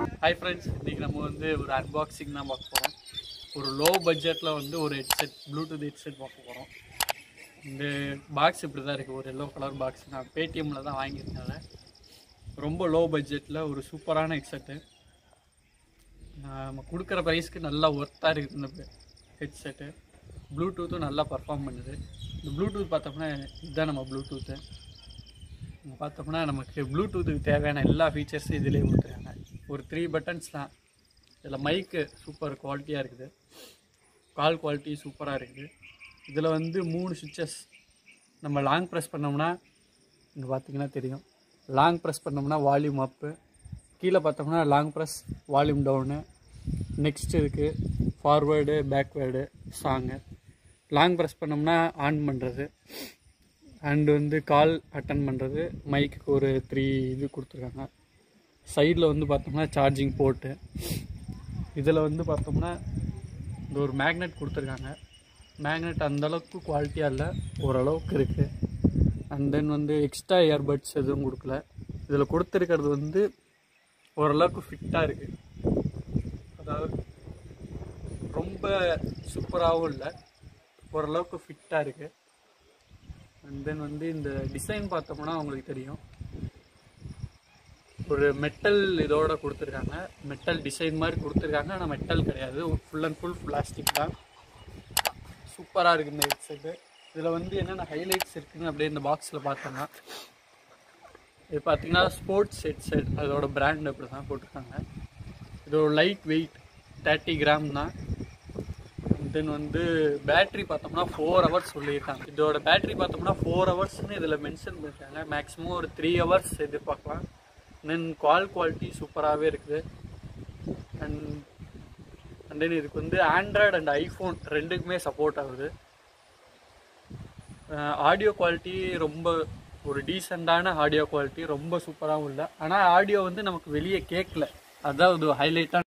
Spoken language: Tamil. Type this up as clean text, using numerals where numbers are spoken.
Hi friends, இன்னைக்கு நம்ம வந்து ஒரு அன்பாக்சிங் தான் பார்க்க போறோம். ஒரு லோ பட்ஜெட்ல வந்து ஒரு ஹெட்செட் ப்ளூடூத் ஹெட்செட் பார்க்க போறோம். இந்த பாக்ஸ் இப்படி தான் இருக்கு. ஒரு எல்லோ கலர் பாக்ஸ். நான் பேடிஎம்ல தான் வாங்கியிருந்தேன். ரொம்ப லோ பட்ஜெட்ல ஒரு சூப்பரான ஹெட்செட். நம்ம கொடுக்குற பிரைஸ்க்கு நல்லா ஒர்த்தா இருக்குது இந்த ஹெட்செட். ப்ளூடூத்தும் நல்லா பர்ஃபார்ம் பண்ணுது. இந்த ப்ளூடூத் பார்த்தோம்னா இதுதான் நம்ம ப்ளூடூத்து. பார்த்தோம்னா நமக்கு ப்ளூடூத்துக்கு தேவையான எல்லா ஃபீச்சர்ஸும் இதிலே கொடுத்துருக்காங்க. ஒரு 3 பட்டன்ஸ் தான். இதில் மைக்கு சூப்பர் குவாலிட்டியாக இருக்குது. கால் குவாலிட்டி சூப்பராக இருக்குது. இதில் வந்து 3 சுவிட்சஸ். நம்ம லாங் ப்ரெஸ் பண்ணோம்னா இங்கே பார்த்தீங்கன்னா தெரியும். லாங் ப்ரெஸ் பண்ணோம்னா வால்யூம் அப்பு, கீழே பார்த்தோம்னா long press volume down. Next இருக்குது forward backward song. Long press பண்ணோம்னா ஆன் பண்ணுறது அண்டு வந்து கால் அட்டன் பண்ணுறது. மைக்குக்கு ஒரு 3 இது கொடுத்துருக்காங்க. சைடில் வந்து பார்த்தோம்னா சார்ஜிங் போர்ட்டு. இதில் வந்து பார்த்தோம்னா இந்த ஒரு மேக்னெட் கொடுத்துருக்காங்க. மேக்னெட் அந்தளவுக்கு குவாலிட்டியாக இல்லை, ஓரளவுக்கு இருக்குது. அண்ட் தென் வந்து எக்ஸ்ட்ரா இயர்பட்ஸ் எதுவும் கொடுக்கல. இதில் கொடுத்துருக்கிறது வந்து ஓரளவுக்கு ஃபிட்டாக இருக்குது. அதாவது ரொம்ப சூப்பராகவும் இல்லை, ஓரளவுக்கு ஃபிட்டாக இருக்குது. அண்ட் தென் வந்து இந்த டிசைன் பார்த்தோம்னா உங்களுக்கு தெரியும். ஒரு மெட்டல் இதோட கொடுத்துருக்காங்க. மெட்டல் டிசைன் மாதிரி கொடுத்துருக்காங்க. ஆனால் மெட்டல் கிடையாது, ஃபுல் அண்ட் ஃபுல் பிளாஸ்டிக் தான். சூப்பராக இருக்குது இந்த ஹெட்செட்டு. இதில் வந்து என்னென்ன ஹைலைட்ஸ் இருக்குதுன்னு அப்படியே இந்த பாக்ஸில் பார்த்தோம்னா இது பார்த்தீங்கன்னா ஸ்போர்ட்ஸ் ஹெட்செட். அதோட பிராண்ட் அப்படி தான் போட்டிருக்காங்க. இதோட லைட் வெயிட் 30 கிராம் தான். தென் வந்து பேட்ரி பார்த்தோம்னா 4 ஹவர்ஸ் சொல்லியிருக்காங்க. இதோட பேட்ரி பார்த்தோம்னா 4 ஹவர்ஸ்னு இதில் மென்ஷன் பண்ணியிருக்காங்க. மேக்ஸிமம் ஒரு 3 ஹவர்ஸ் எதிர்பார்க்கலாம். தென் கால் குவாலிட்டி சூப்பராகவே இருக்குது. அண்ட் தென் இதுக்கு வந்து ஆண்ட்ராய்டு அண்ட் ஐஃபோன் ரெண்டுக்குமே சப்போர்ட் ஆகுது. ஆடியோ குவாலிட்டி ரொம்ப ஒரு டீசெண்டான ஆடியோ குவாலிட்டி, ரொம்ப சூப்பராகவும் இல்லை. ஆனால் ஆடியோ வந்து நமக்கு வெளியே கேட்கல, அதான் ஒரு ஹைலைட்டாக